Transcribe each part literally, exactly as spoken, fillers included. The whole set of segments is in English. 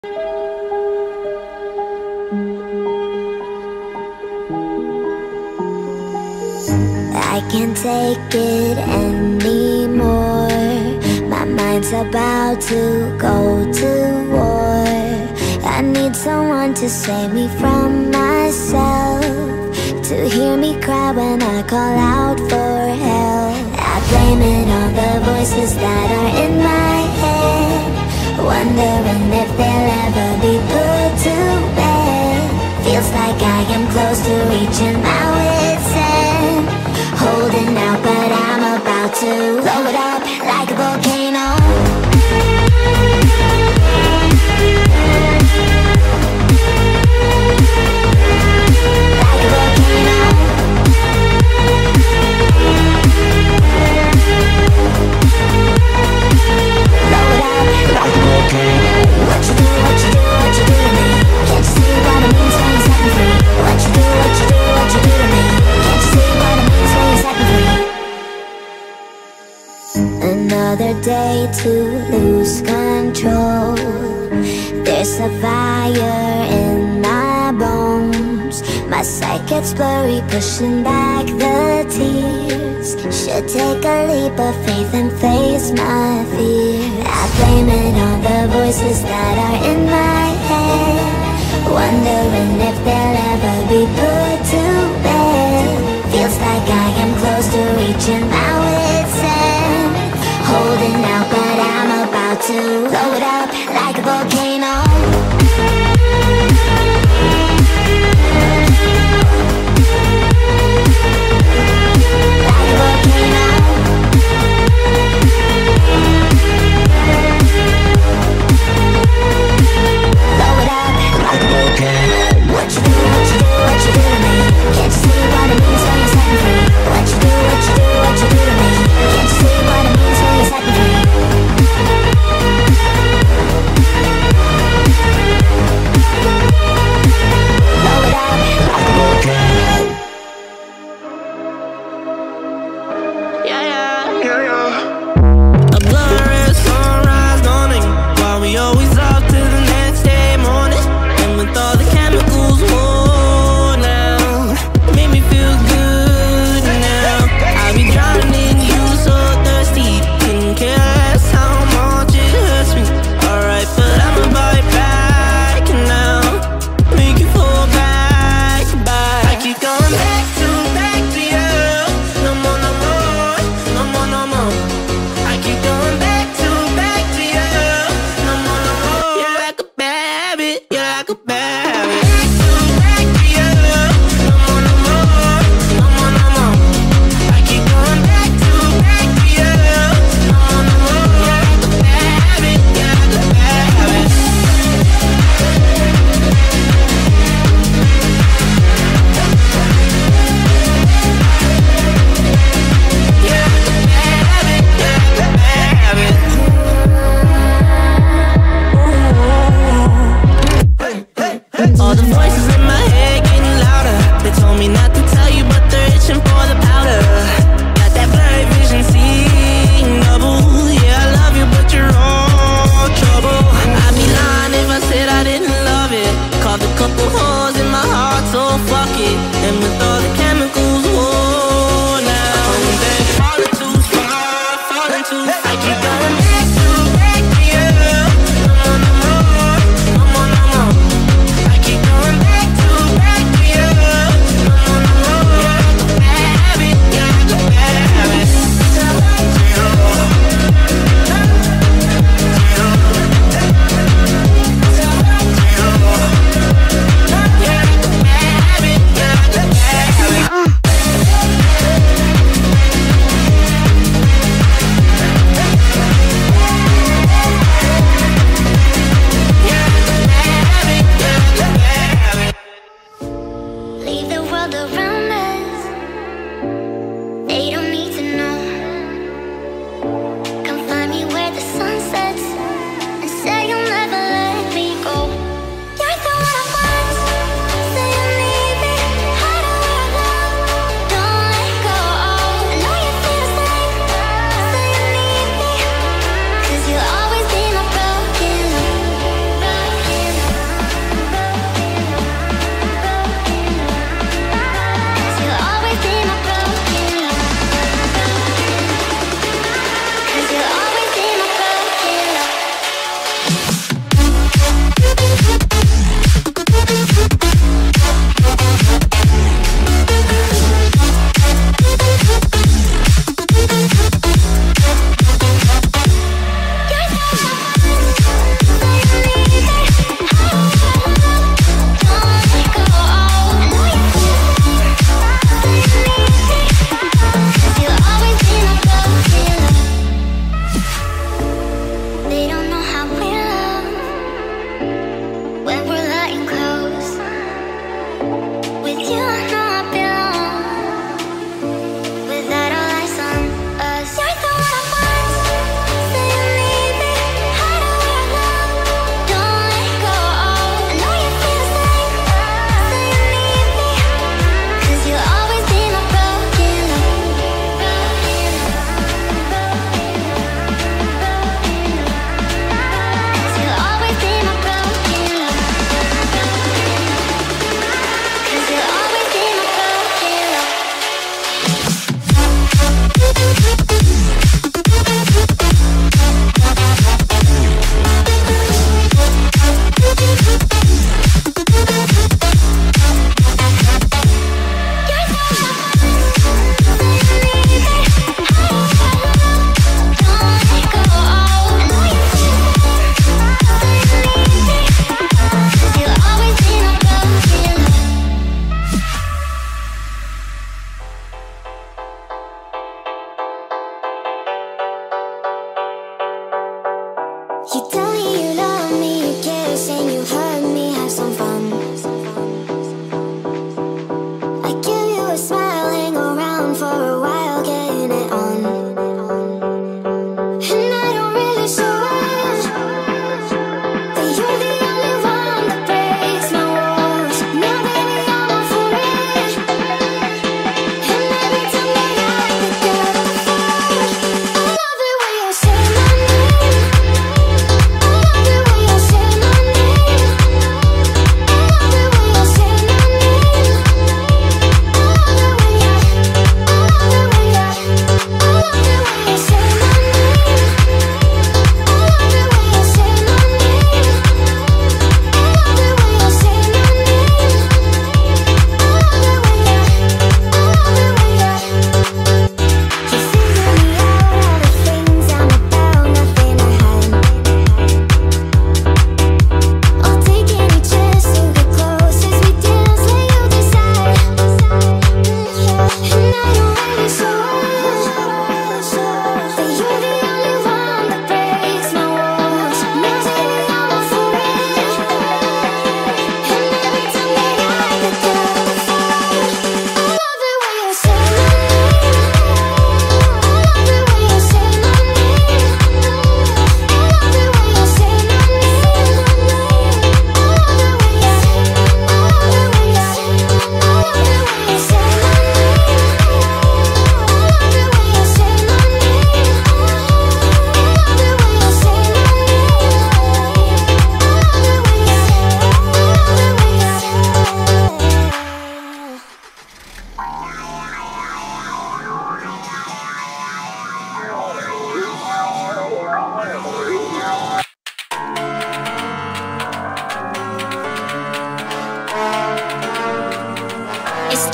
I can't take it anymore. My mind's about to go to war. I need someone to save me from myself, to hear me cry when I call out for help. I blame it on the voices that are in my head, wondering if they'll ever be put to bed. Feels like I am close to reaching my wit's end, holding out but I'm about to blow it up like a volcano. Like a volcano. Blow it up like a volcano. What you do, what you do, what you do to me? Can't you see what it means when you set me free? What you do, what you do, what you do to me? Can't you see what it means when you set me free? Another day to lose control. There's a fire in my bones. My sight gets blurry, pushing back the tears. Should take a leap of faith and face my fear. I blame it on the voices that are in my head, wondering if they'll ever be put to bed. Feels like I am close to reaching my wit's end, holding out but I'm about to blow it up like a volcano. Like a volcano. Blow it up like a volcano. What you do, what you do, what you do to me? Can't you see what it means when you set me free? What you do, what you do, what you do to me? Can't you see what it means when you set me free? Blow it up like a volcano. Yeah, yeah, yeah, yeah. A blurry sunrise dawning, while we always up to the next day morning. And with all the chemicals worn out, made me feel good now. I be drowning in you, so thirsty, couldn't care less how much it hurts me. Alright, but I'ma bite back now, make you fall back, back. I keep going back to, back to you. No more, no more, no more, no more. I keep going back to, back to you. No more, no more. You're like a bad habit, you're like a bad habit. Back to, back to you. No more, no more, no more, no more. I keep going back to, back to you. No more, no more. You're like a bad habit, you're like a bad habit. You're like a bad habit, you're like a bad habit. All the voices in my head getting louder. They told me not to tell you, but they're itching for the powder. Got that blurry vision, seeing double. Yeah, I love you, but you're all trouble. I'd be lying if I said I didn't love it. Carved a couple holes in my heart, so fuck it. And with all the chemicals worn out, falling back, falling too far, falling too far. I keep going back to, back to you. No more, no more, no more, no more. I keep going back to, back to you. No more, no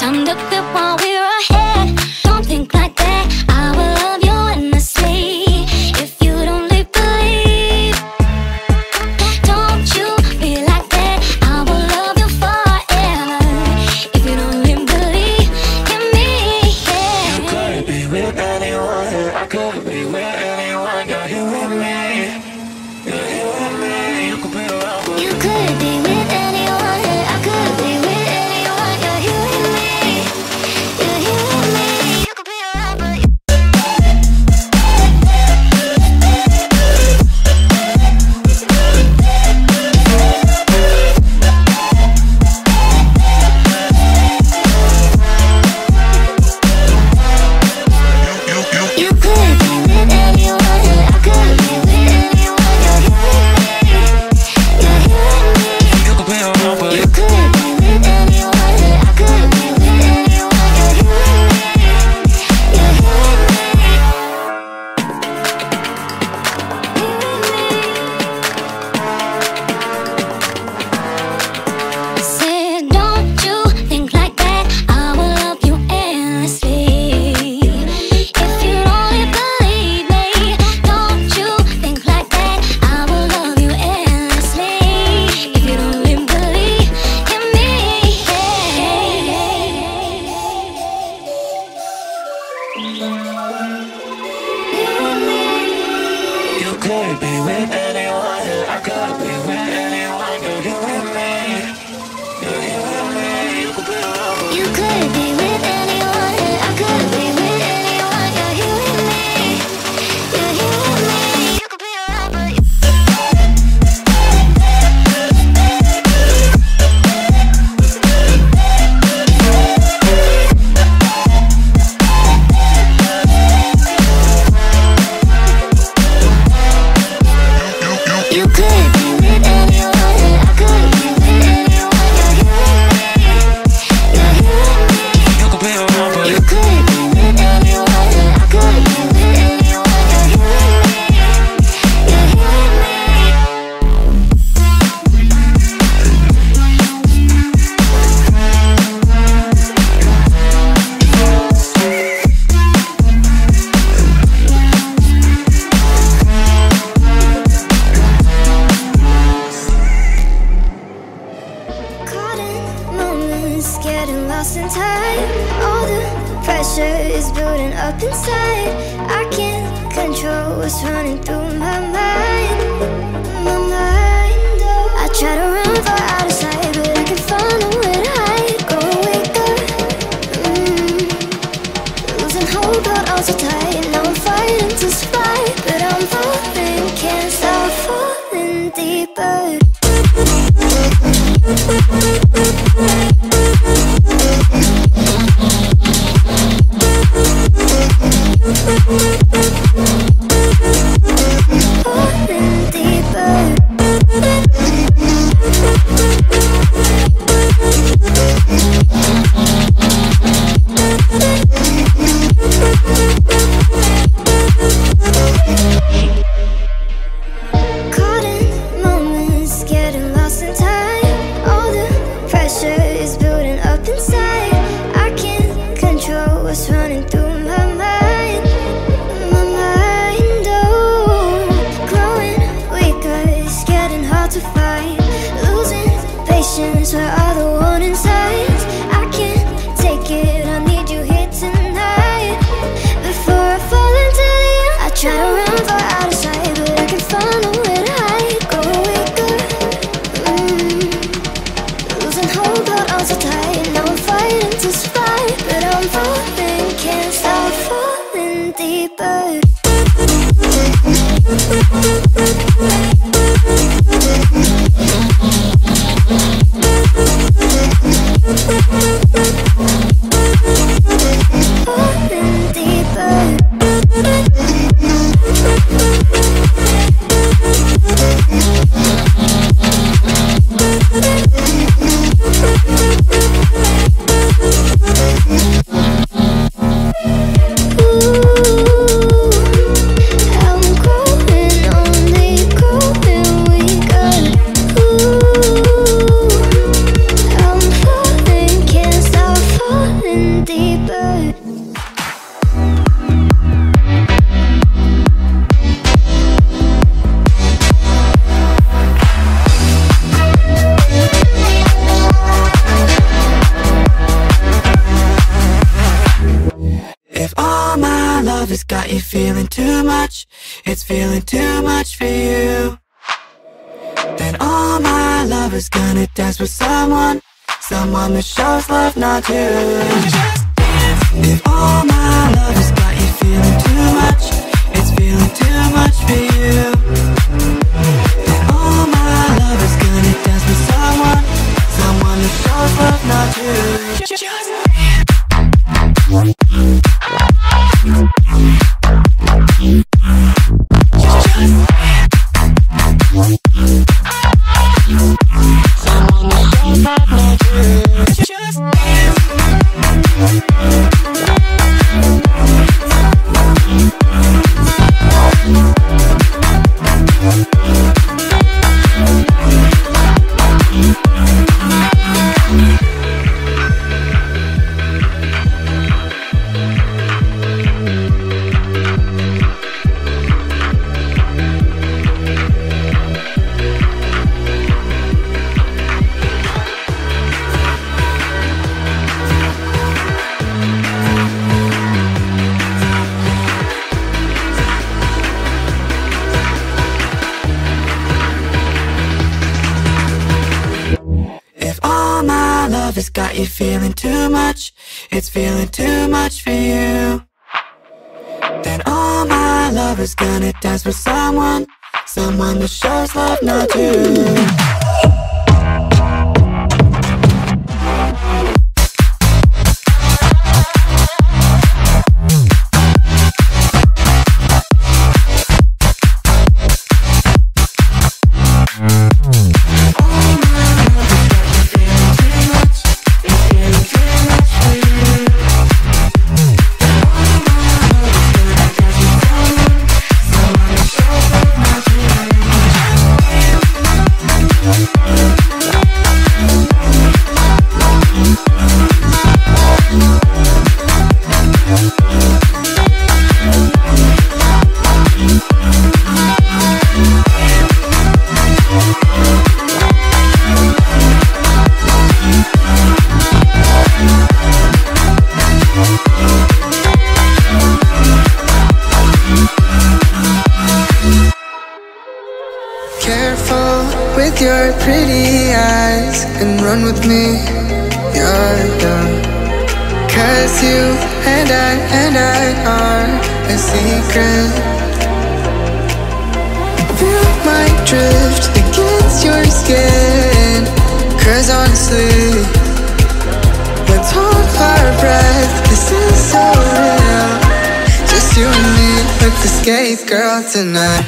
time to quit while we're ahead. Don't think like that, I will love you endlessly. If you don't leave, believe. Don't you be like that, I will love you forever. If you don't leave, believe in me, yeah. You could be with anyone, I could be with anyone. You're here with me, you're here with me. You could be around, but You could be with anyone, I could be with anyone. You're here with me, you're here with me. You could be around, but you You could be with anyone, I could be with anyone. You're here with me, you're here with me. you could be around, but You could be with anyone, I could be with anyone. You're here with me, you're here with me. Said, don't you think like that, I will love you endlessly. If you only believe me, don't you think like that, I will love you endlessly. If you don't believe in me, you could be with anyone, I could be with anyone. You're here with me, you're here with me. You could be around, but you could be with anyone, I could be with anyone. You're here with me, you're here with me. You could be around, but you You could be with anyone, I could be with anyone. You're here with me, you're here with me. you could be around, but You could be with anyone, I could be with anyone. You're here with me, you're here with me. Caught in moments, getting lost in time. All the pressure is building up inside. I can't control what's running through my mind. My mind, oh. I try to run for out of sight, but I can find nowhere to hide. Go wake up, mm. Losing hope, but also tight. Now I'm fighting to survive, but I'm falling, can't stop falling deeper. Falling deeper. Caught in moments, getting lost in time. All the pressure is building up inside. I can't control what's running through my mind. My mind, oh. Growing weaker, it's getting hard to fight. Losing patience, where are the warning signs? I can't take it, I need you here tonight. Before I fall into the end, I try to run for out of sight, but I can find nowhere to hide. Go wake up, mm. Losing hope, but also tight. Now I'm fighting to survive, but I'm falling, can't stop falling deeper. got you feeling too much, it's feeling too much for you. Then all my lovers gonna dance with someone, someone that shows love, not you. If all my lovers got you feeling too much, it's feeling too much for you. Then all my lovers gonna dance with someone, someone that shows love, not you. Just it's got you feeling too much, it's feeling too much for you. Then all my lovers gonna dance with someone, someone that shows love, not you. With your pretty eyes and run with me, yeah, yeah. Cause you and I and I are a secret. Feel my drift against your skin. Cause honestly, let's hold our breath, this is so real. Just you and me, let's escape, girl, tonight.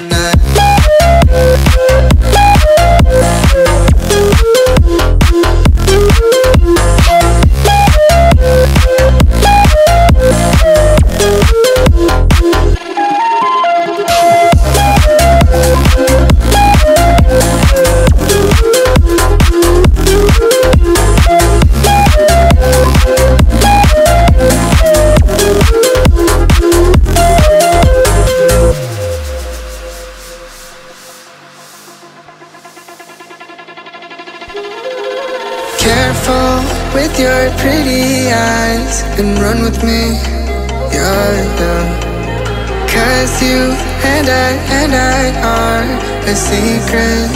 Careful with your pretty eyes and run with me, yeah, yeah. Cause you and I and I are a secret.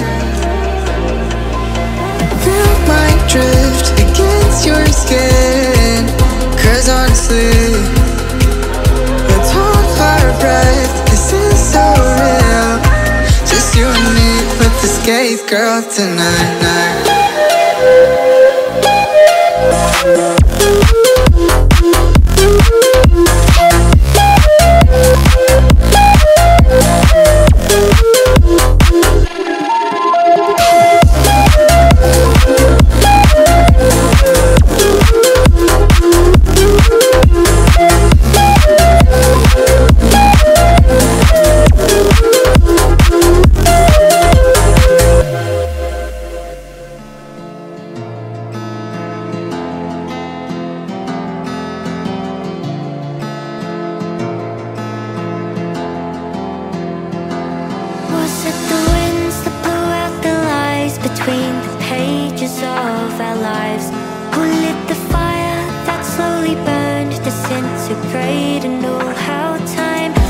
Feel my drift against your skin. Cause honestly, let's hold our breath, this is so real. Just you and me, let's escape, girl, tonight. Disintegrate and know how time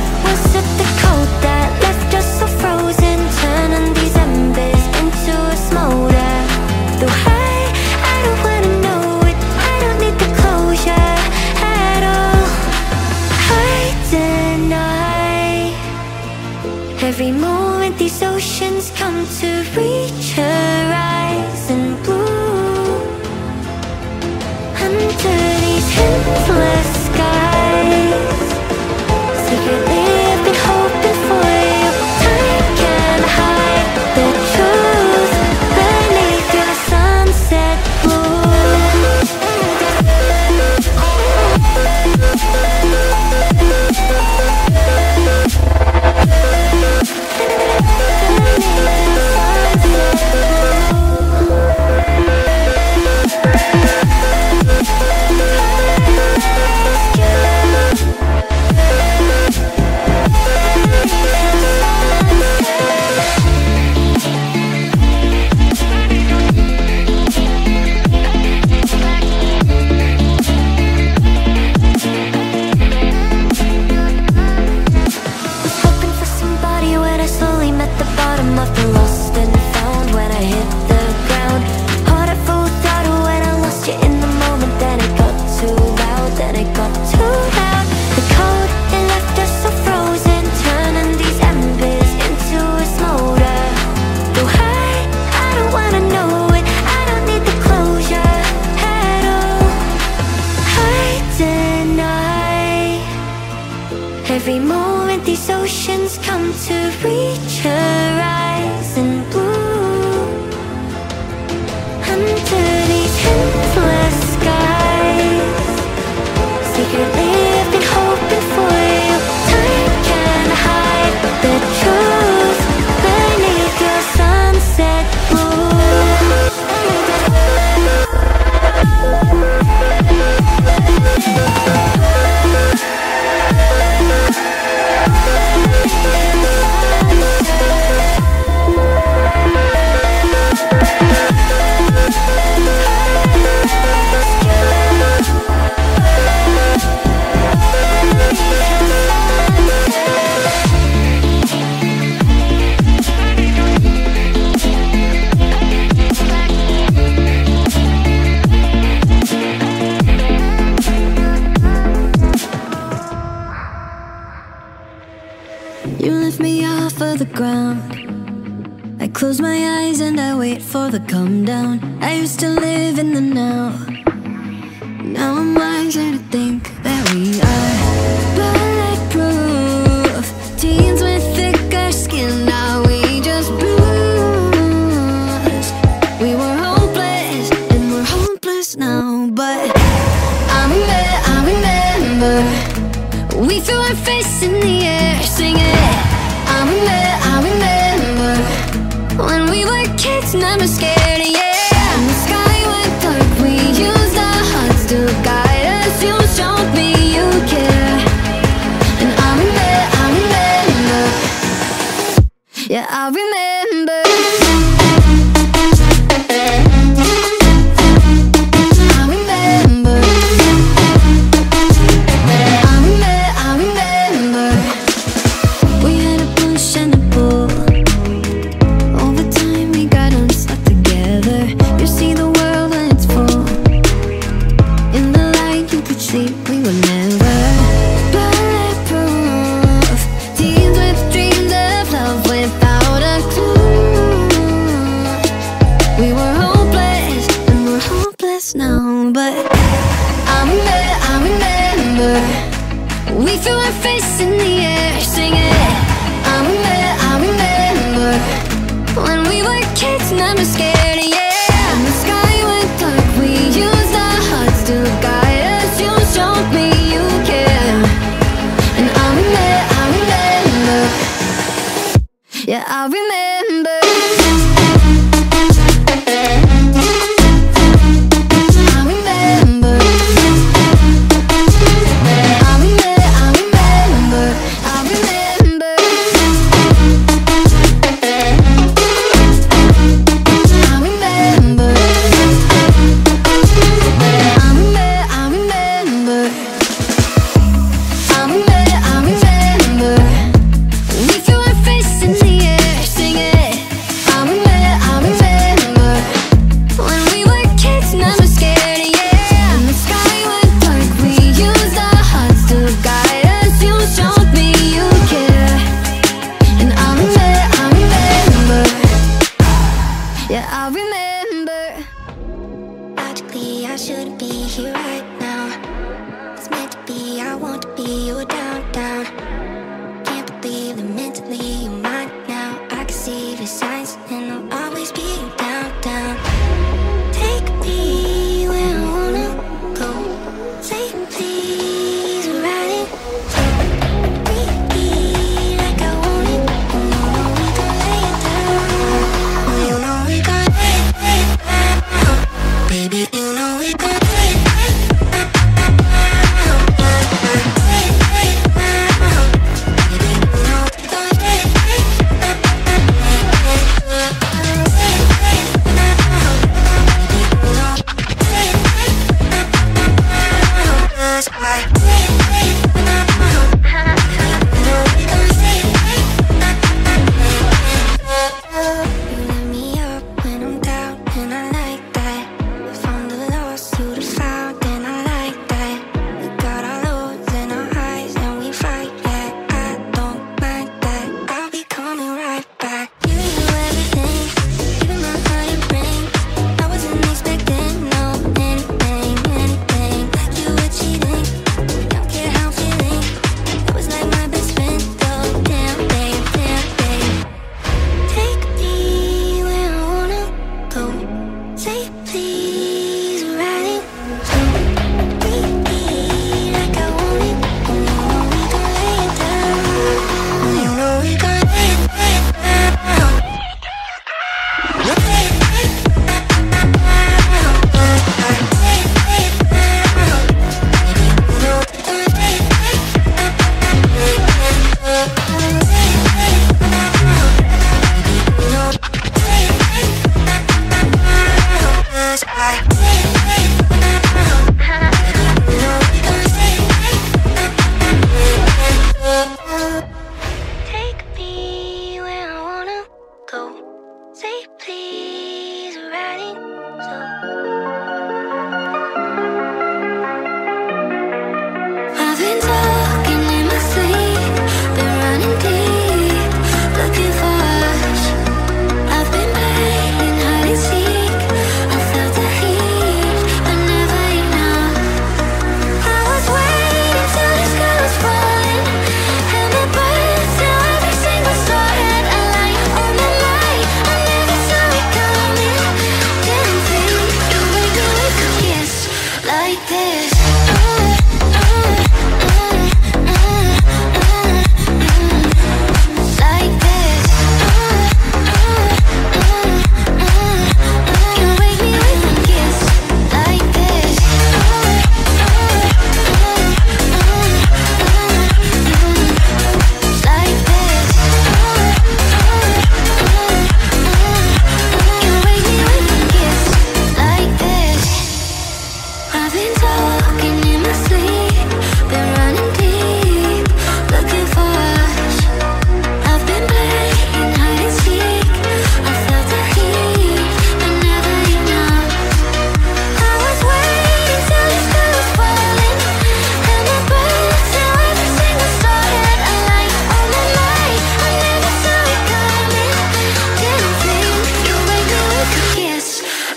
close my eyes and I wait for the come down. I used to live in the now. Now I'm wiser to think that we are bulletproof. Teens with thicker skin, now we just bruise. We were hopeless and we're hopeless now. But I remember, I remember, we threw our fists in the air singing. I remember, I remember, when we were kids, never scared, yeah. And the sky went dark, we used our hearts to guide us. You showed me you care. And I remember, I remember, yeah, I remember. I remember, I remember, I remember. We had a push and a pull. Over time we got unstuck together. You see the world when it's full. In the light you could see we were never bulletproof. Teens with dreams of love without a clue. We were hopeless and we're hopeless now. But I remember, I remember, we threw our fists in the air singing. I remember, I remember, when we were kids, never scared, yeah. And the sky went dark, we used our hearts to guide us. You showed me you care. And I remember, I remember, yeah, I remember. I remember, I remember, I remember, I remember. I remember, I remember, I remember, I remember, I remember. We threw our fists in the air singing. I remember, I remember, when we were kids, never scared, yeah. And the sky went dark, we used our hearts to guide us. You showed me you care. And I remember, I remember, yeah, I remember. Logically, I shouldn't be here right now. It's meant to be, I want to be, you're down, down. Can't believe that mentally you're mine now. I can see the signs and I'll always be down, down. Take me where I wanna go. Say please, ride it. Treat me like I want it. You know we gon' lay it down. You know we gon' lay it down. Baby, you know we gon' lay it down.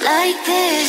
like this.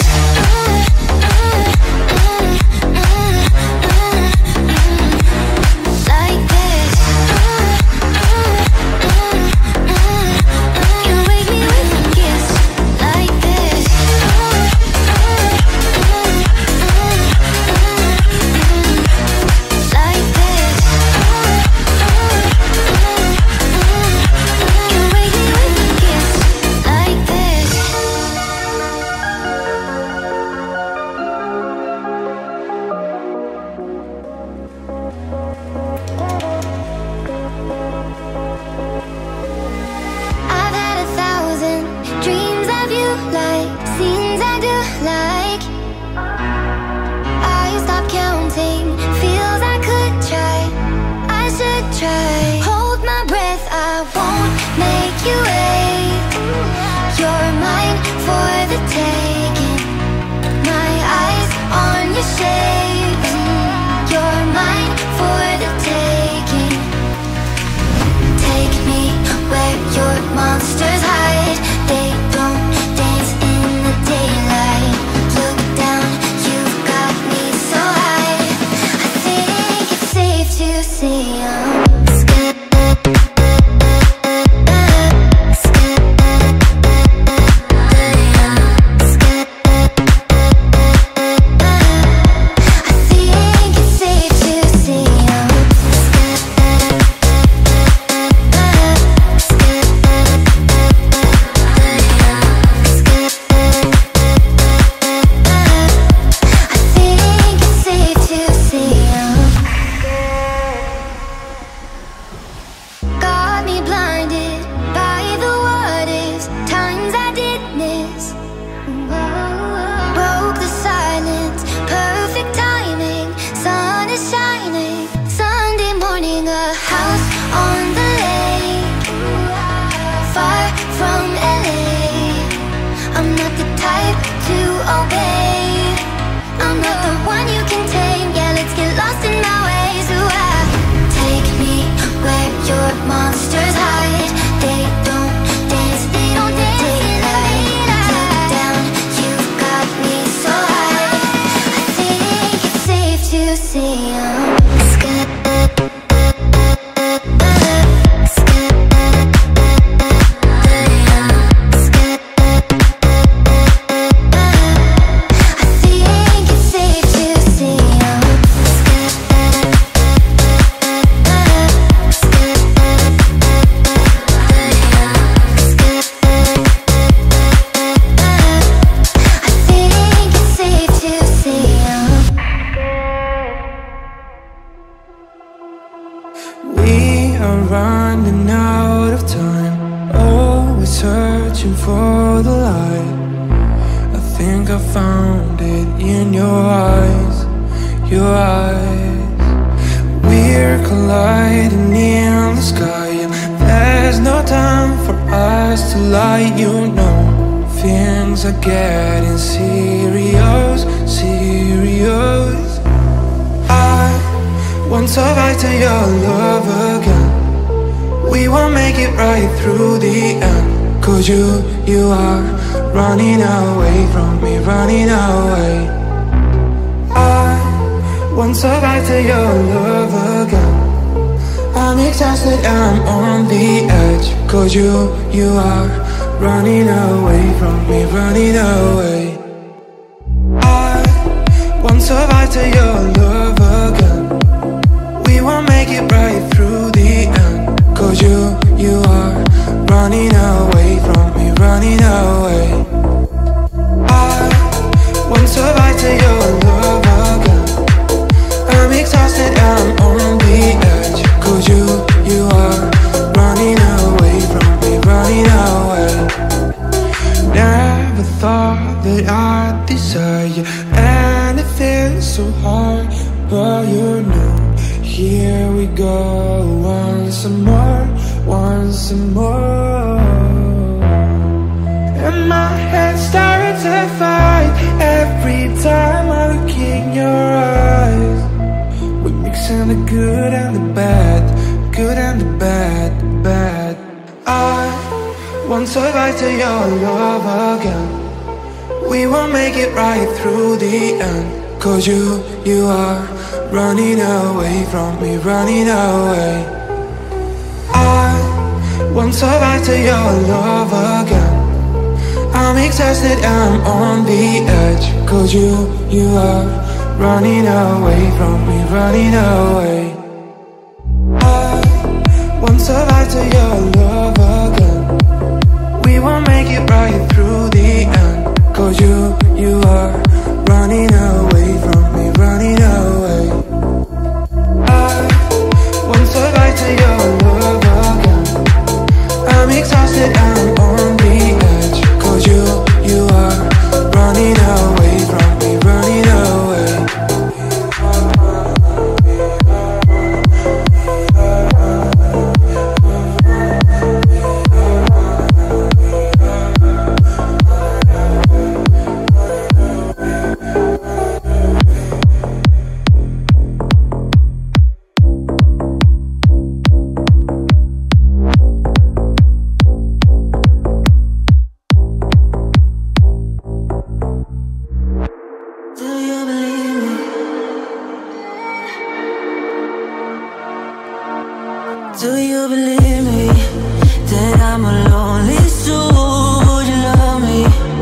Won't survive to your love again. we will make it right through the end. Cause you, you are running away from me, running away. I want to back to your love again. I'm exhausted, I'm on the edge. Cause you, you are running away from me, running away. I want to back to your love again. We will make it right through the end. Cause you, you are running away from me, running away. I want to back to your love again. I'm exhausted, I'm on the edge. Cause you, you are running away from me, running away. Do you believe me, that I'm a lonely soul? Would you love me?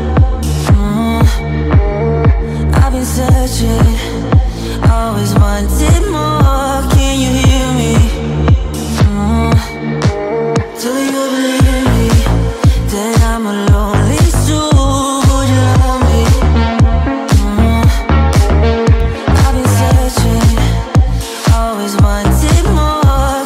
Mm. I've been searching, always wanted more. Can you hear me? Mm. Do you believe me, that I'm a lonely soul? Would you love me? Mm. I've been searching, always wanted more.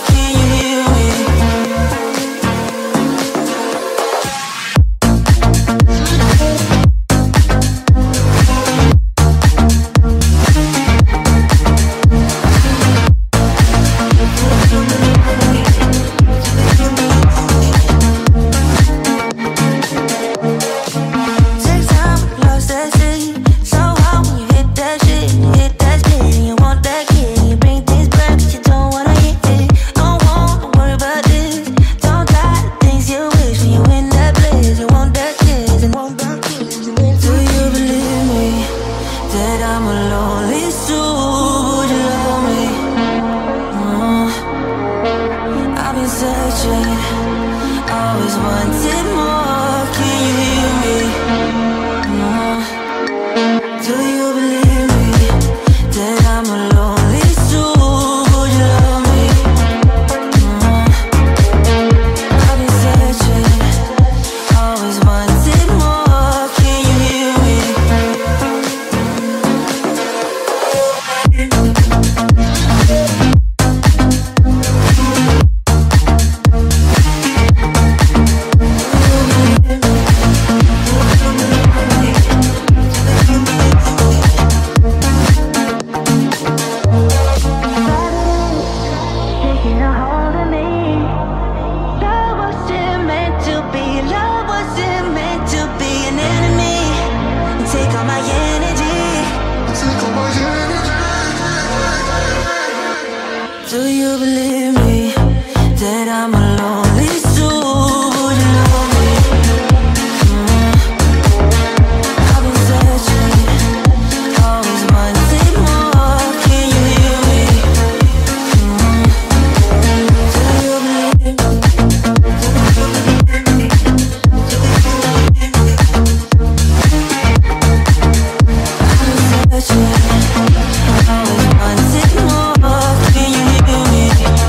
Do you believe me, that I'm a lonely soul? Would you love me? Mm. I've been searching, always wanted more. Can you hear me? Mm. Do you believe me? I've been searching, always wanted more. Can you hear me?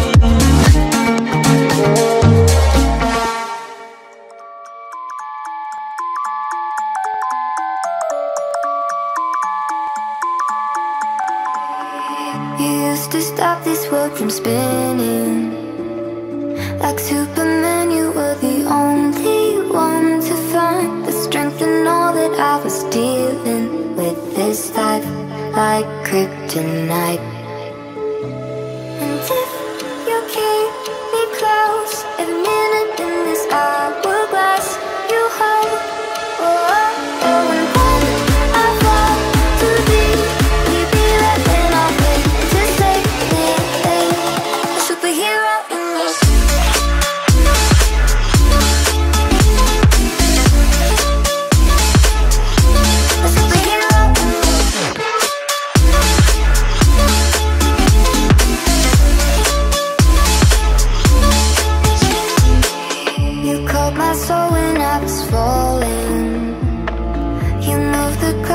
You used to stop this world from spinning. Like Superman, you were the only one to find the strength in all that I was dealing with this life, like kryptonite. And if you keep me close, every minute in this hourglass you hold. Oh, oh, oh, and when I fall to thee, will you be right when I wait to save me? A superhero in me.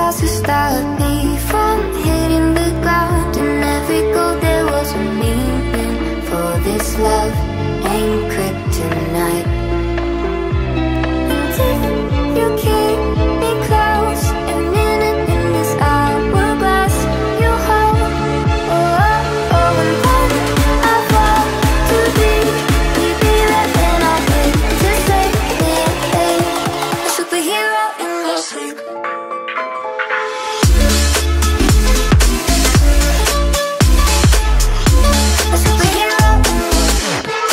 stars to stop me from hitting the ground. In every goal there was a meaning, for this love ain't kryptonite. And if you keep me close, a minute in this hourglass you hold. Oh, oh, oh, and when I fall to be, we be right then I'll wait to say a superhero in your sleep. A superhero in your sleep.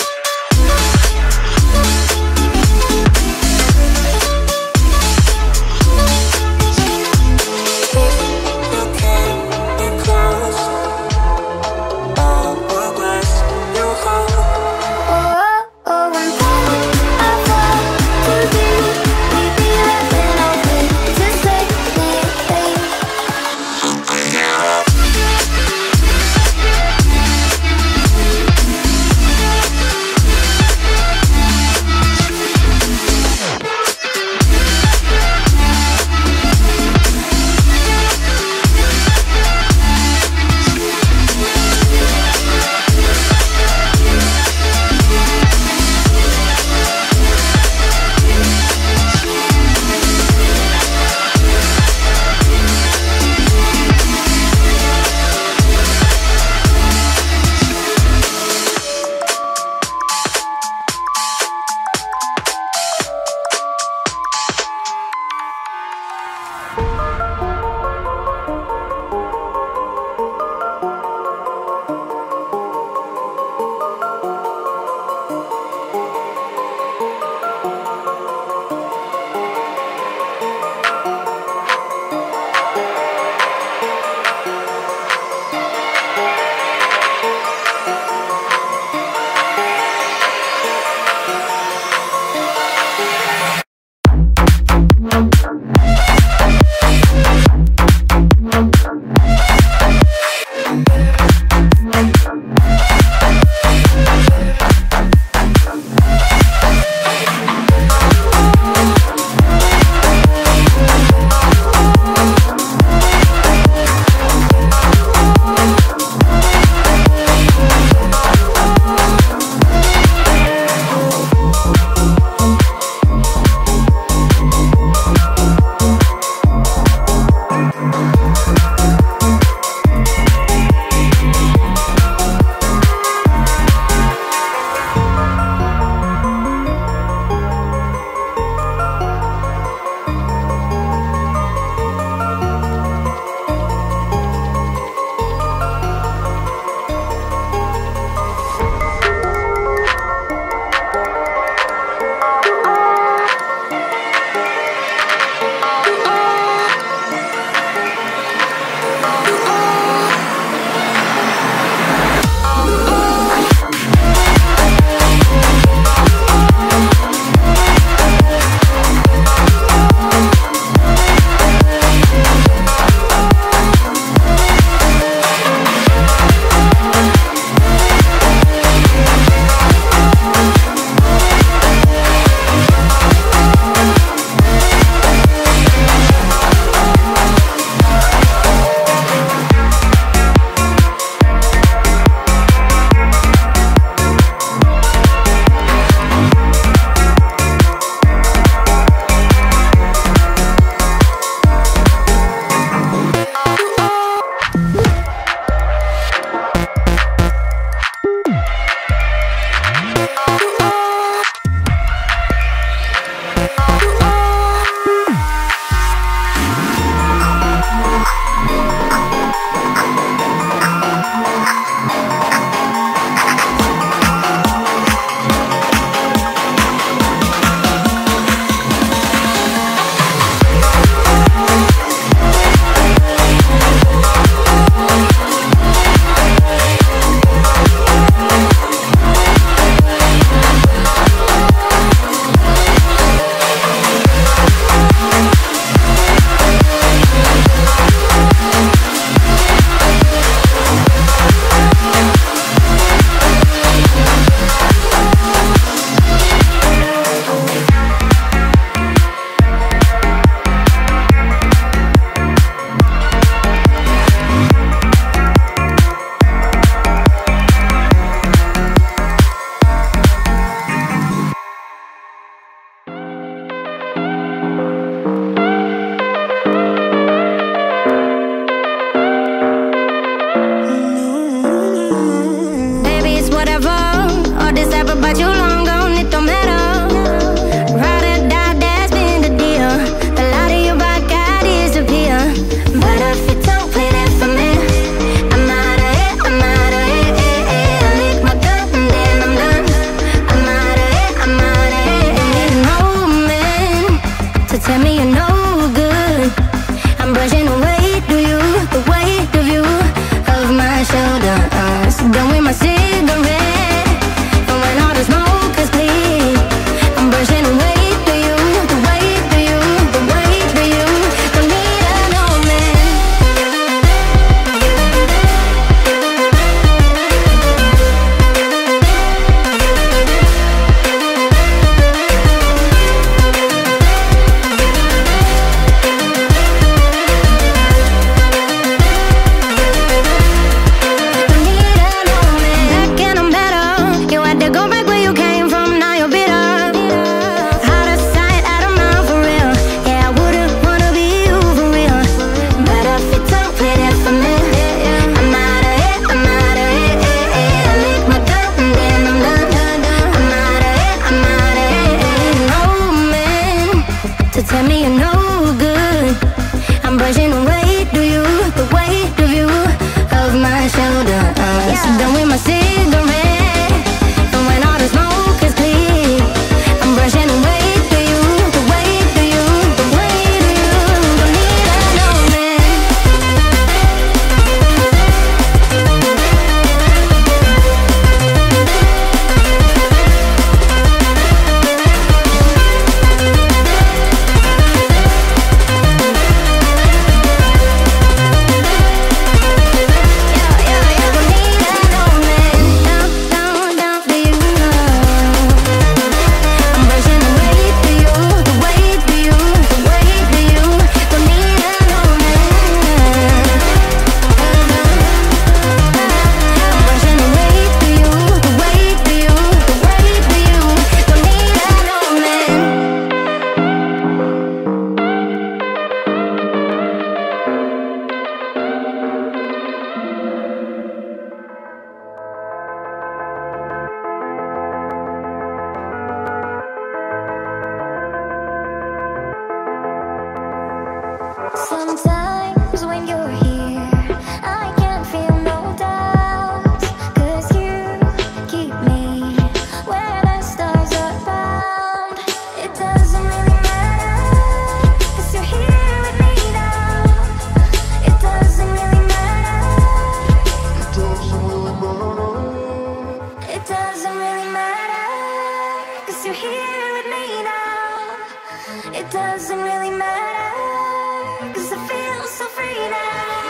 brushing the weight of you, the weight of you, of my shoulders. Yeah. Done with my cigarette, and when all the smoke is clear, I'm brushing the weight of you, the weight of you, the weight of you. Don't need another man. Sometimes when you're here, I can't feel no doubts, 'cause you keep me where the stars are bound. It doesn't really matter, 'cause you're here with me now. It doesn't really matter. It doesn't really matter. It doesn't really matter, 'cause you're here with me now. It doesn't really matter, 'cause I feel so free now.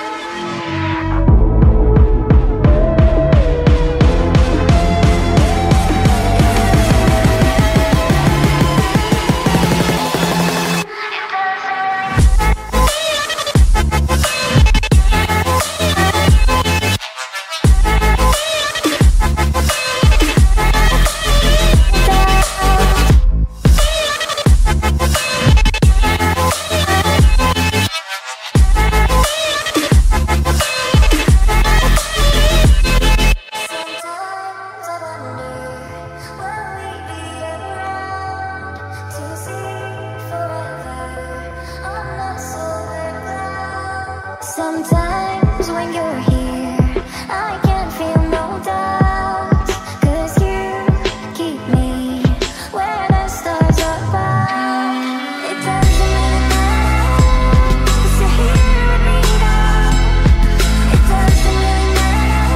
Sometimes when you're here, I can't feel no doubts, 'cause you keep me where the stars are bound. It doesn't really matter, 'cause you're here with me now. It doesn't really matter.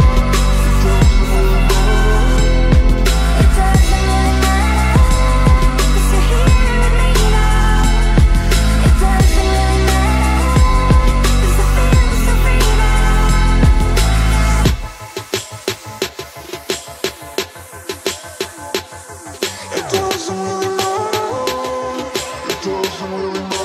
It doesn't really matter, 'cause you're here with me now. It doesn't really matter, 'cause I feel so free now. It doesn't really matter. It doesn't really matter.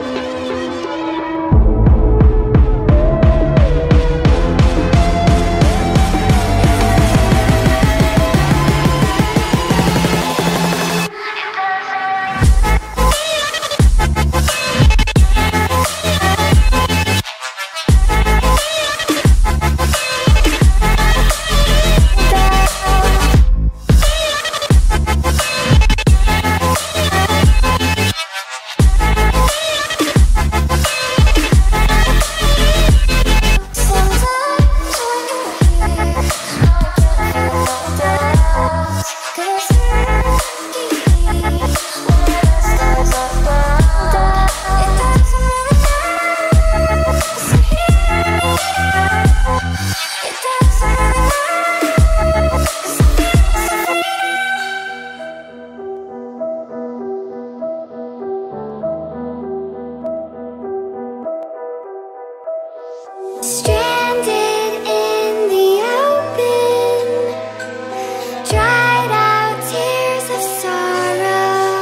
Stranded in the open, dried out tears of sorrow,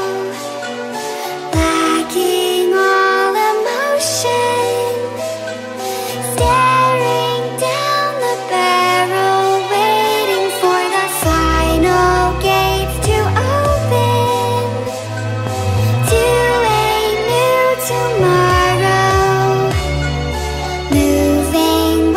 lacking all emotion, staring down the barrel, waiting for the final gates to open to a new tomorrow. Moving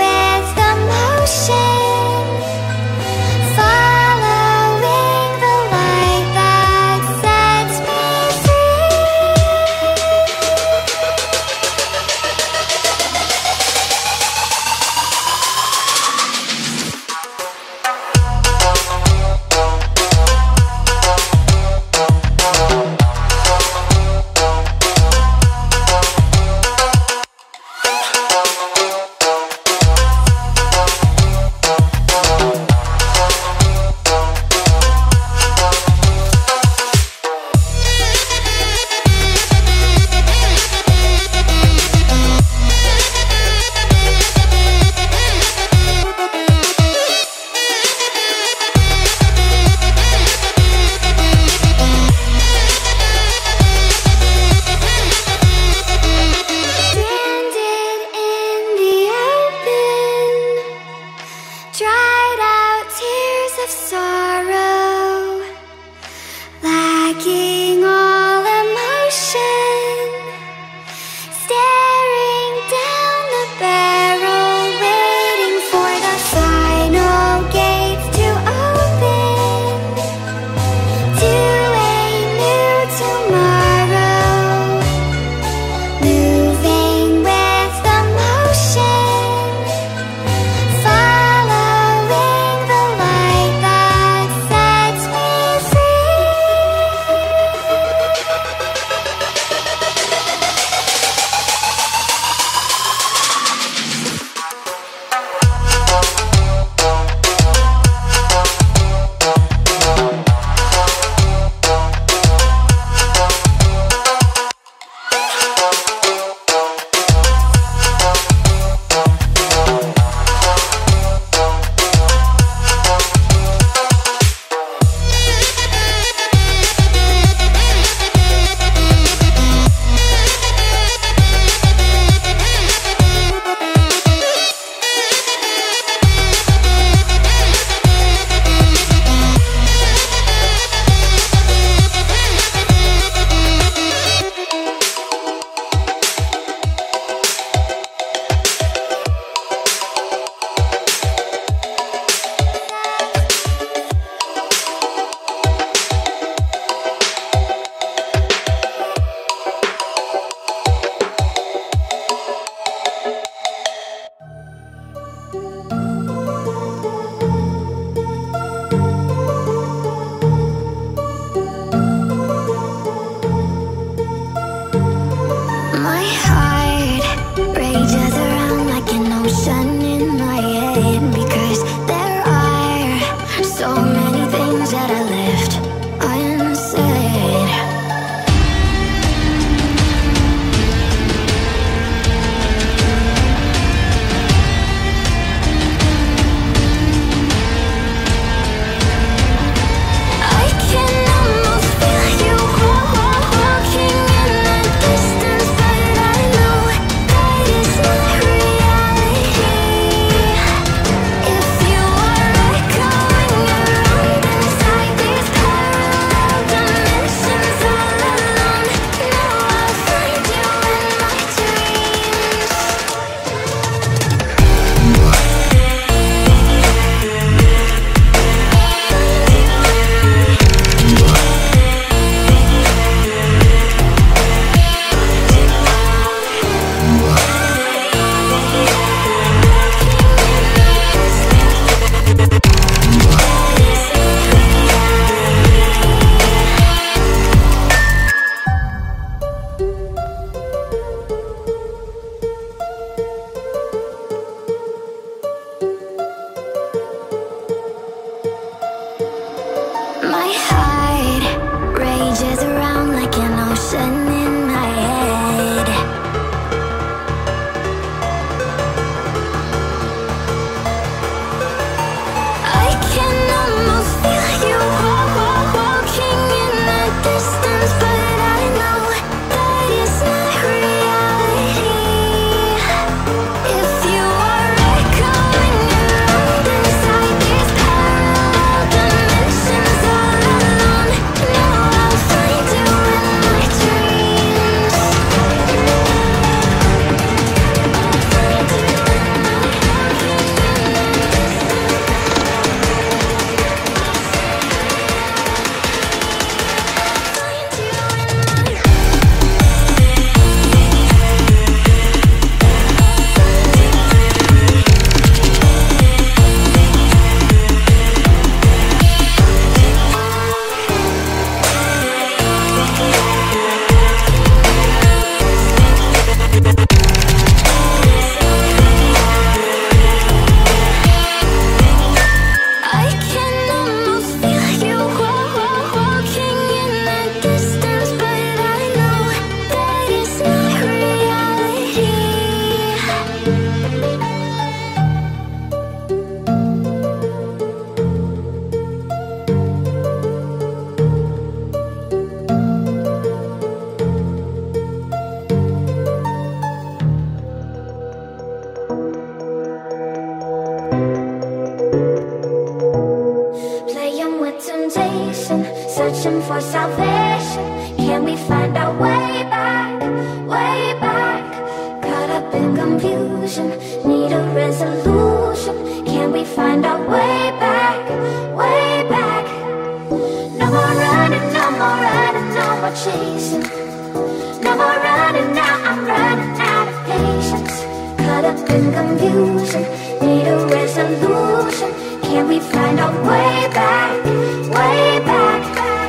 searching for salvation. Can we find our way back, way back? Caught up in confusion, need a resolution. Can we find our way back, way back? No more running, no more running, no more chasing. No more running now, I'm running out of patience. Caught up in confusion, need a resolution. Can we find our way back, way back?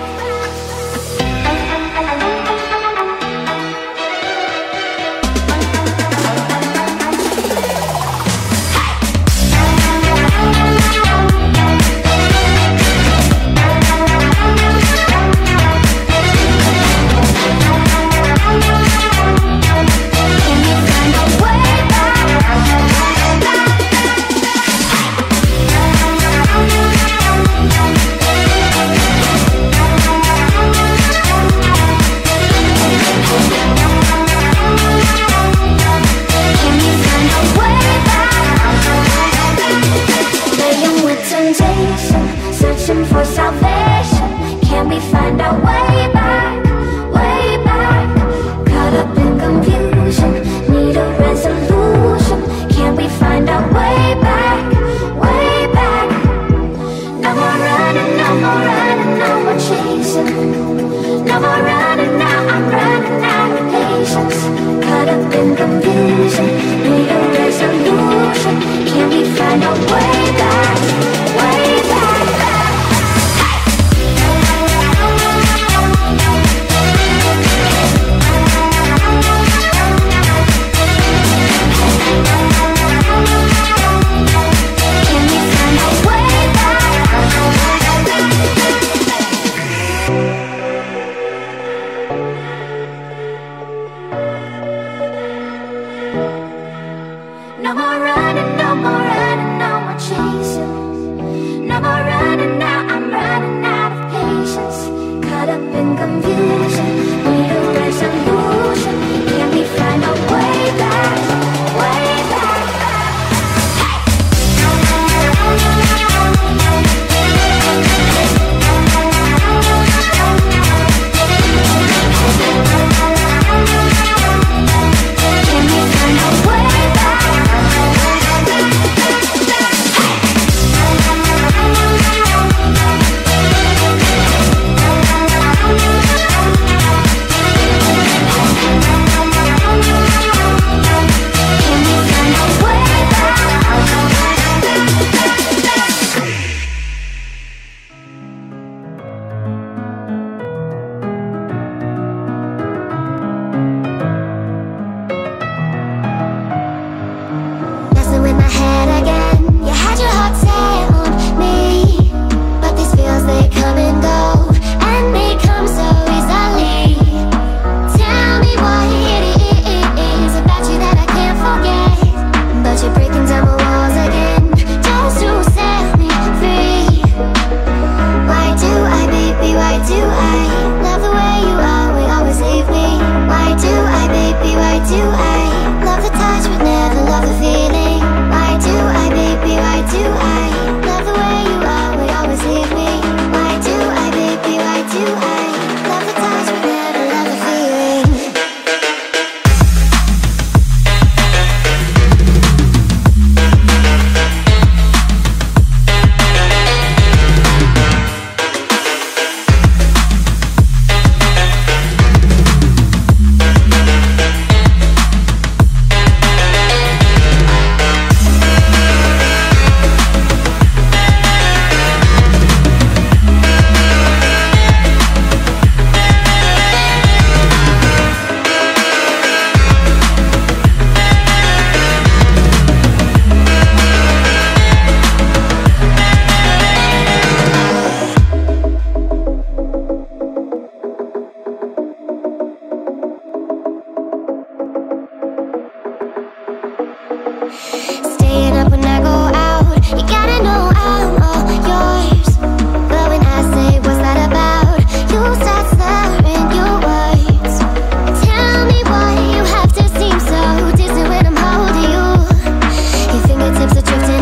Searching for salvation. Can we find our way back, way back? Caught up in confusion, need a resolution. Can we find our way back, way back? No more running, no more running, no more chasing. No more running now, I'm running out of patience. Caught up in confusion, need a resolution. Can we find our way back, way back? No more running, no more running, no more chasing. No more running now, I'm running out of patience. Caught up in confusion, need a resolution. Can we find our way back, way back? Can we find our way back?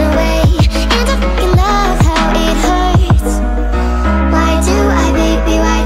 Why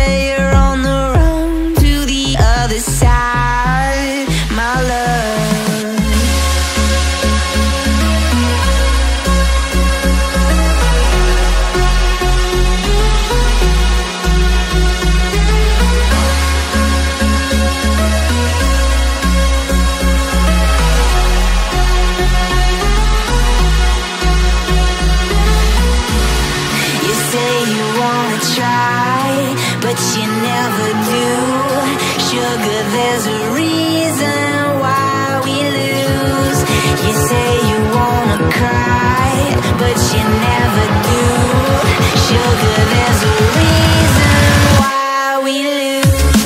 say you're on the run to the other side, my love. You say you wanna try, but you never do. Sugar, there's a reason why we lose. You say you wanna cry, but you never do. Sugar, there's a reason why we lose.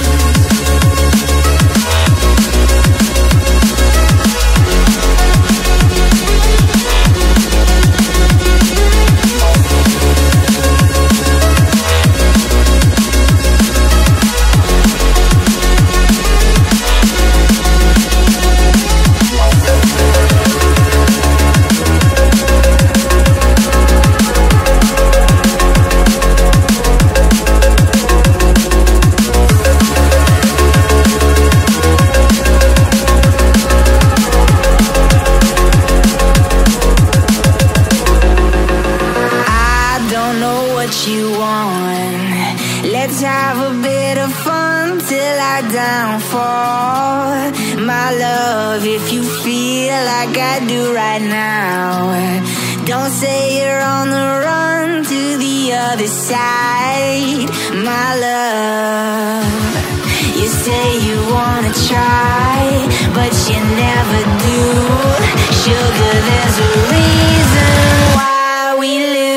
You want. Let's have a bit of fun till I downfall, my love. If you feel like I do right now, don't say you're on the run to the other side, my love. You say you wanna try, but you never do. Sugar, there's a reason why we lose.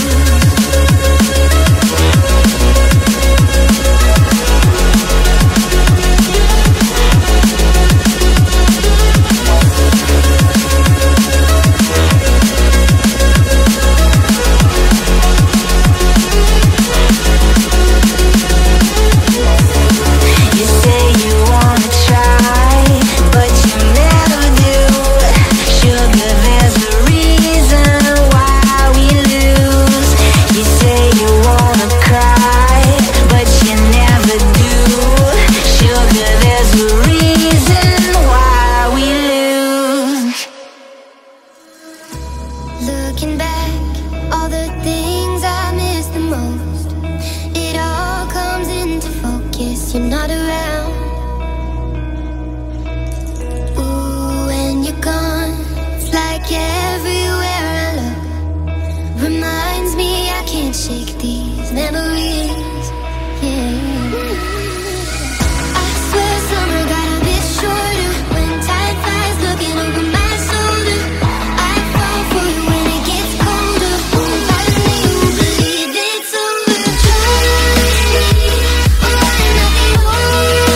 Looking back, all the things I miss the most, it all comes into focus. You're not around. Ooh, when you're gone, it's like everywhere I look reminds me I can't shake these memories. Yeah. I swear summer got a bit shorter when time flies looking over my shoulder. I fall for you when it gets colder. Finally you believe it's over. Trust me, or I'm not the only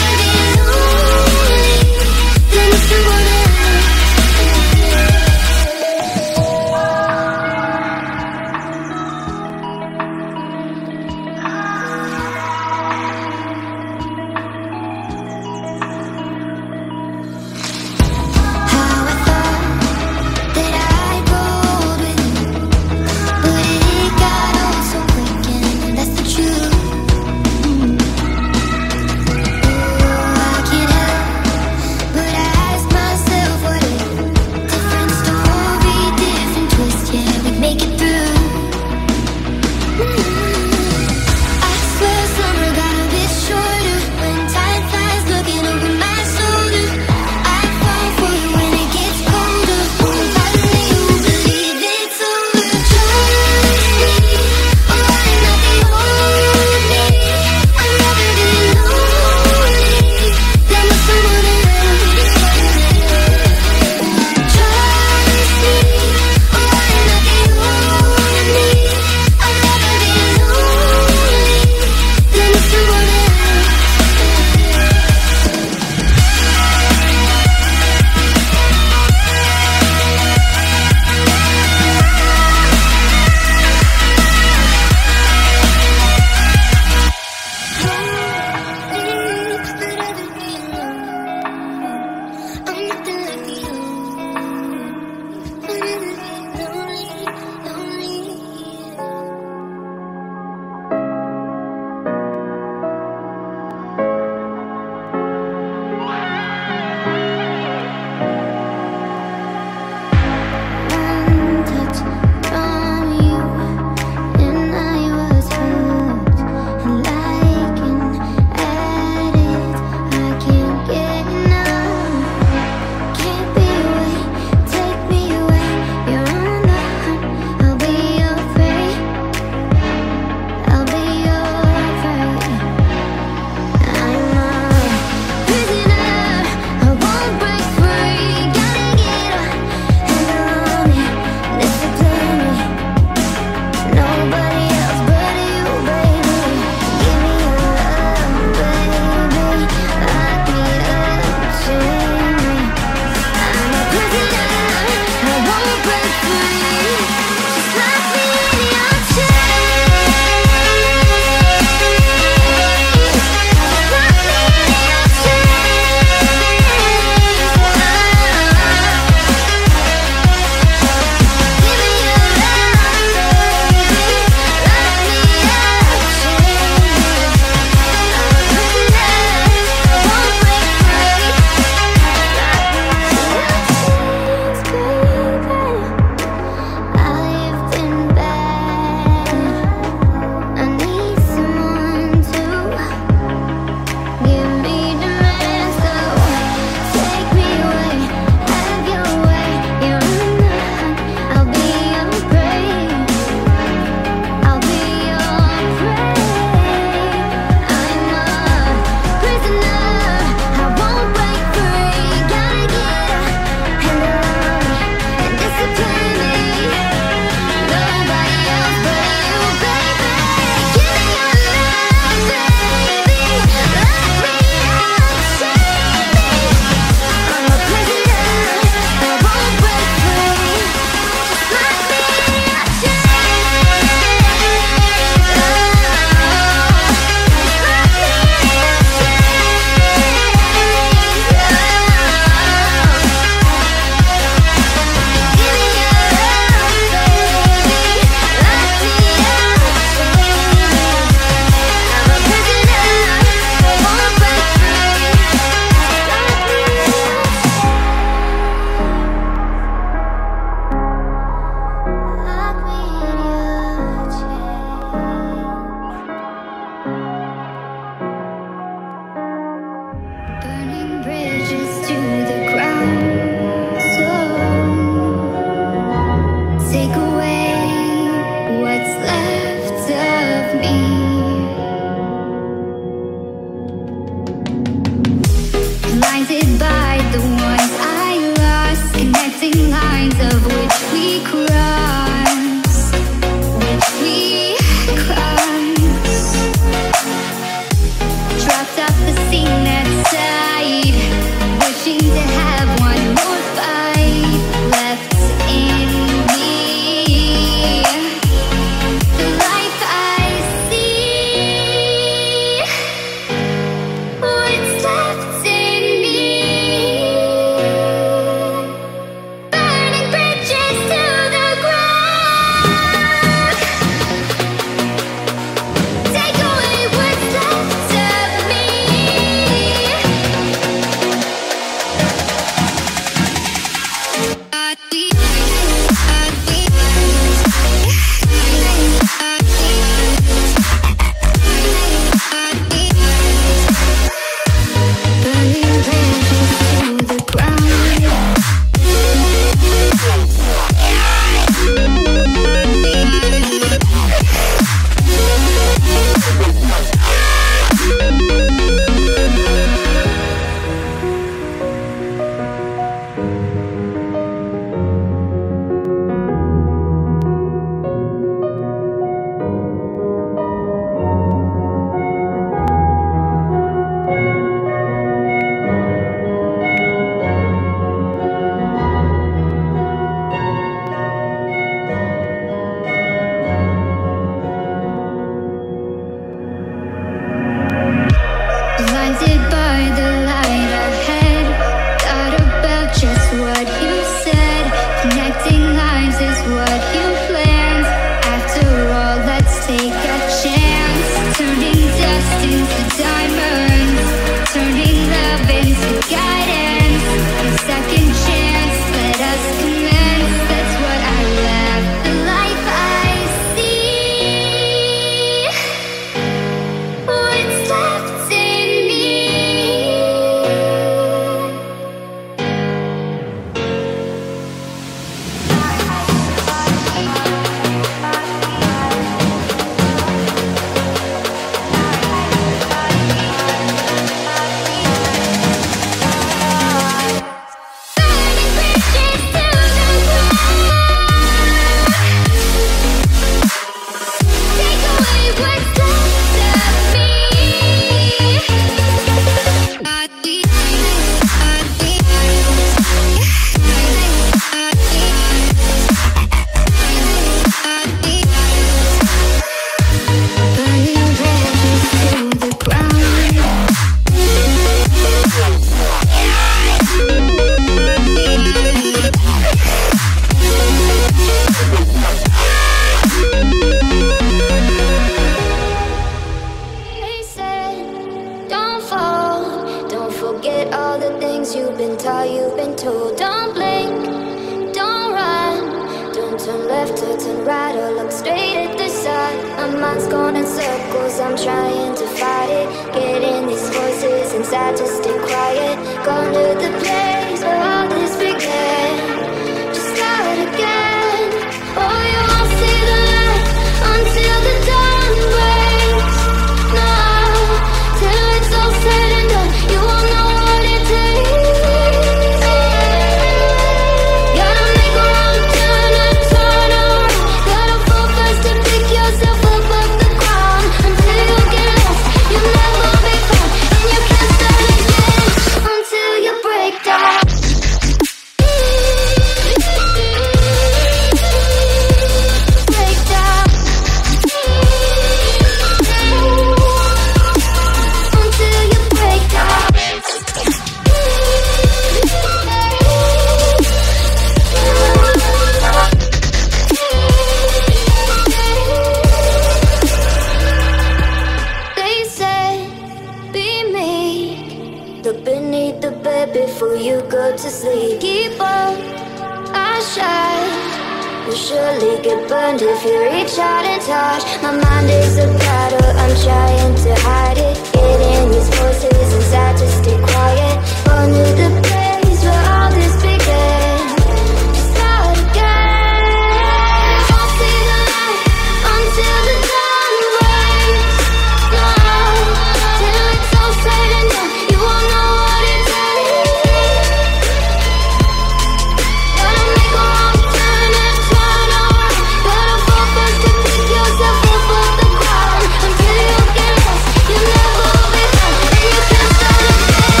Until you get lost, you never be found, and you can't start again.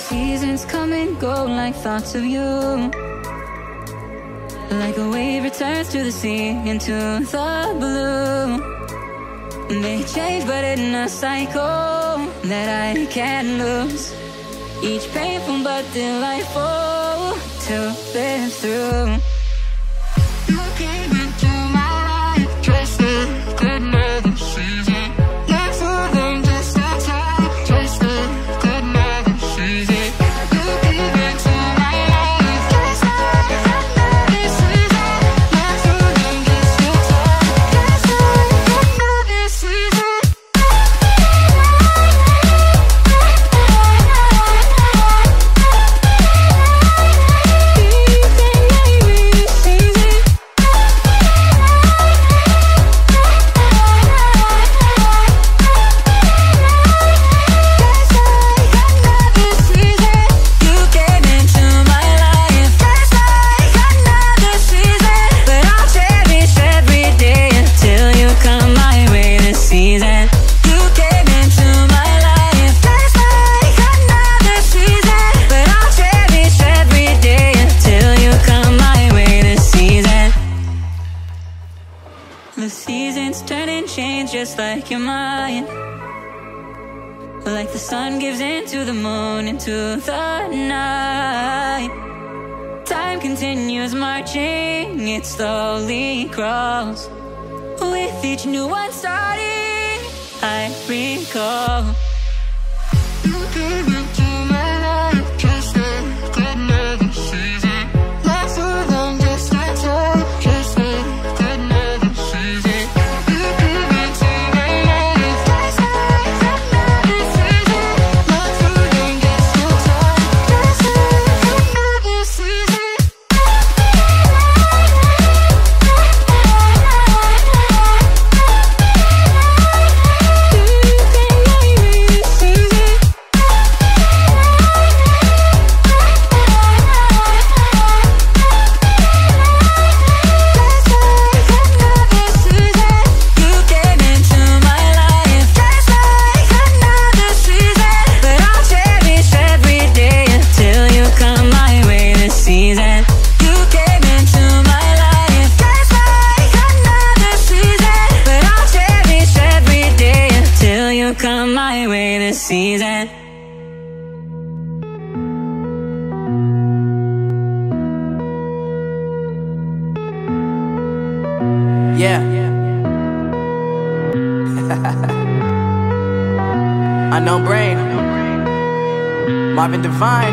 seasons come and go like thoughts of you. Like a wave returns to the sea, into the blue. They change but in a cycle that I can't lose. Each painful but delightful to live through. You came into my life just like another season. Lesser than just a time, just like another season. You came into my life just like another season. Lesser than just a time, just like another season. The seasons turn and change just like your mind. Like the sun gives into the moon, into the night. Time continues marching, it slowly crawls. With each new one starting, I recall. You came into my life just like another season. Lesser than just a time, just like another season. You came into my life just like another season. Lesser than just a time, just like another season. Come my way this season. Yeah. Unknown Brain, Marvin Devine.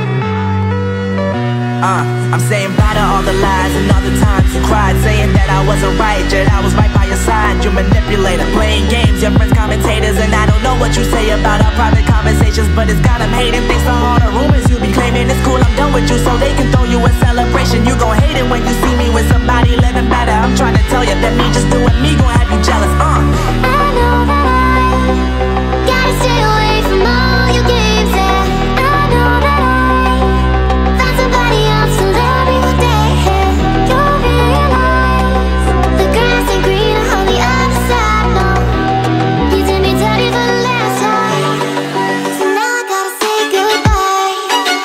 Uh, I'm saying bye to all the lies and all the times you cried, saying that I wasn't right, yet I was right by your side. You manipulator, playing games, your friends commentators, and I don't know what you say about our private conversations, but it's got them hating. Thanks to all the rumors you be claiming. It's cool, I'm done with you, so they can throw you a celebration. You gon' hate it when you see me with somebody living better. I'm trying to tell you that me just doing me gon' have you jealous. Uh. I know that I gotta stay away from all your games, yeah. I know that I found somebody else to love me one day. You'll realize the grass ain't greener on the other side, no. You did me dirty for the last time, so now I gotta say goodbye.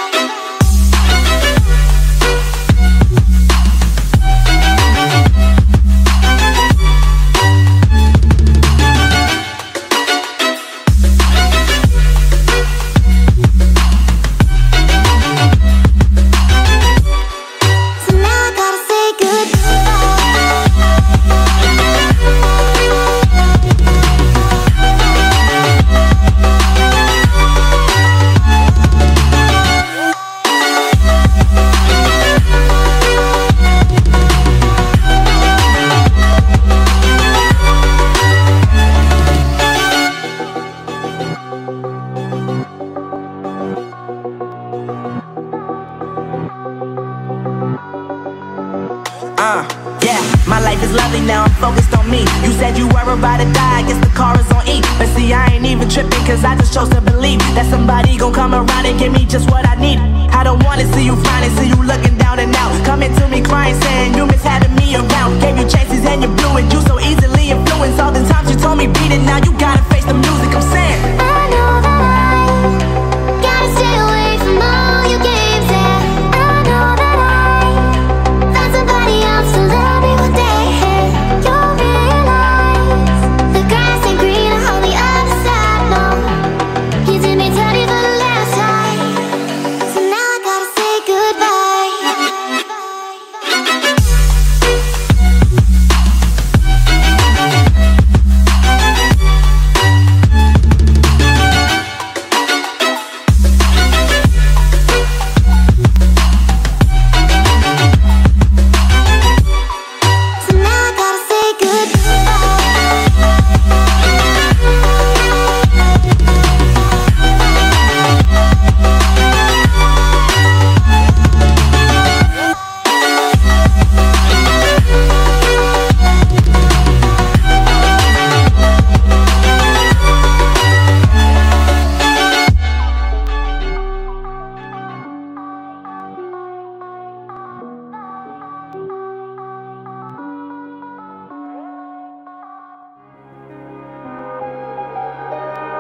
So now I gotta say goodbye. Uh, yeah, my life is lovely now, I'm focused on me. You said you were about to die, I guess the car is on E. But see, I ain't even tripping, cause I just chose to believe that somebody gon' come around and give me just what I need. I don't wanna see you frowning, see you looking down and out, coming to me crying, saying you miss having me around. Gave you chances and you blew it, you so easily influenced. All the times you told me beat it, now you gotta face the music. I'm saying I know that I gotta stay away from all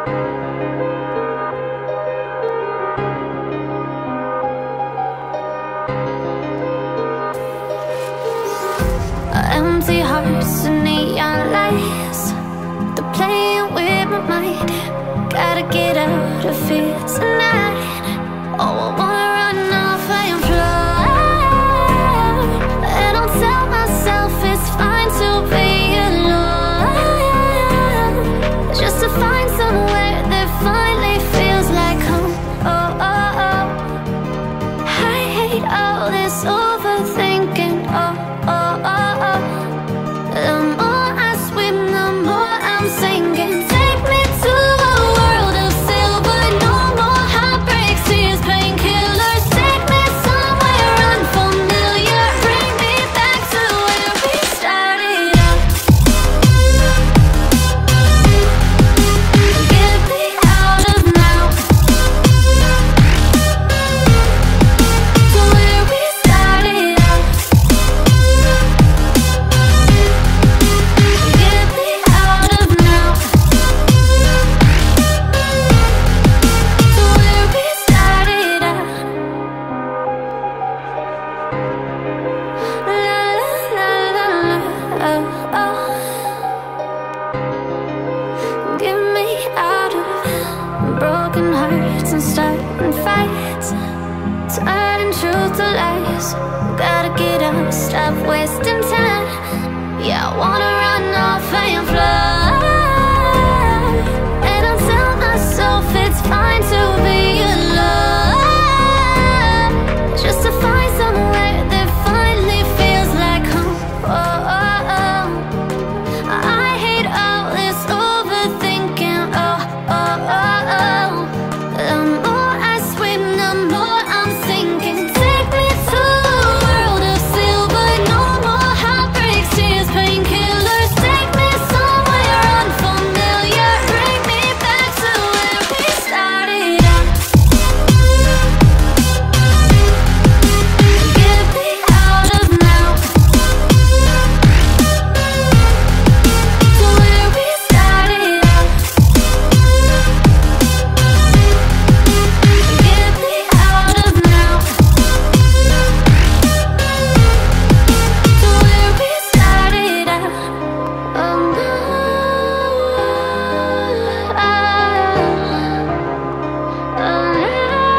Empty hearts and neon lights, they're playing with my mind. Gotta get out of here tonight. Oh, I wanna run off and fly, and I'll tell myself it's fine to be alone, just to find somewhere that finally feels like home. Oh, oh, oh. I hate all this overthinking. Oh, oh, oh, oh. The more I swim, the more I'm sinking. Take me to a world of silver, no more heartbreaks, tears, painkillers. Take me somewhere unfamiliar, bring me back to where we started out. Get me out of now, to where we started out. Get me out of now, to where we started out. La la la la la, oh, oh. Get me out of broken hearts and starting fights, turning truth to lies. Gotta get up, stop wasting time. Yeah, I wanna run off and fly, and I'll tell myself it's fine to be alone, just to find somewhere that finally feels like home. Oh, oh, oh. I hate all this overthinking. Oh, oh, oh, oh. The more I swim, the more I'm sinking. Take me to a world of silver, no more heartbreaks, tears, painkillers. Take me somewhere unfamiliar, bring me back to where we started out. Get me out of now, to where we started out. Get me out of now, to where we started out. Oh no, oh, oh no,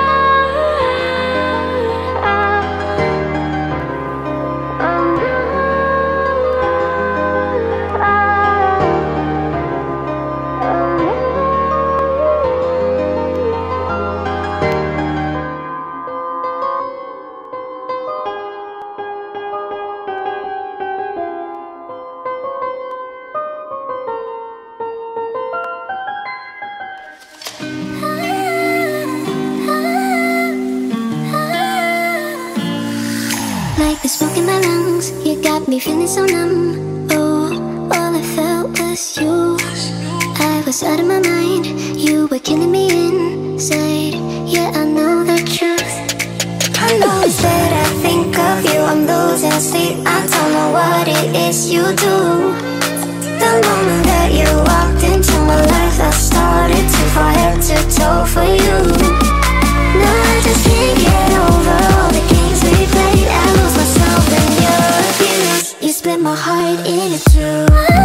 like the smoke in my lungs, you got me feeling so numb. Oh, all I felt was you. I was out of my mind, you were killing me inside. Yeah, I know the truth. I know it's that I think of you, I'm losing sleep. I don't know what it is you do. The moment that you walked into my life, I started to fall head to toe for you. Now I just can't get over all the games we played. I lose myself in your abuse. You split my heart into two.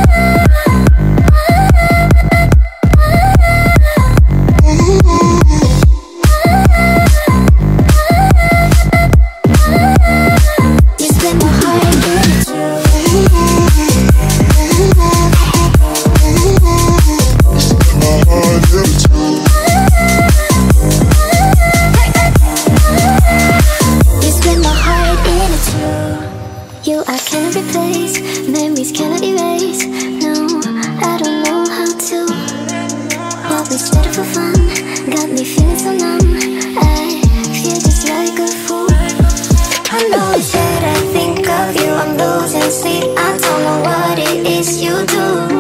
You split my heart into two. You split my heart into two. You I cannot replace, memories cannot erase. No, I don't know how to. What we started for fun got me feeling so numb. I feel just like a fool. I know it's that I think of you, I'm losing sleep. I don't know what it is you do.